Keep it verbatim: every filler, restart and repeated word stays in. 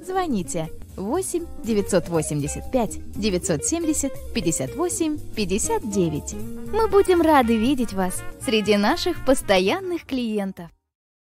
звоните восемь девятьсот восемьдесят пять девятьсот семьдесят пятьдесят восемь пятьдесят девять. Мы будем рады видеть вас среди наших постоянных клиентов.